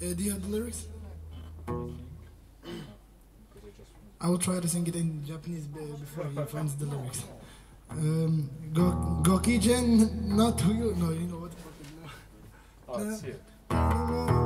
Do you have the lyrics? I will try to sing it in Japanese before he finds the lyrics. Gokijen, not who you. No, you know what the fuck is now. Oh, let's see it.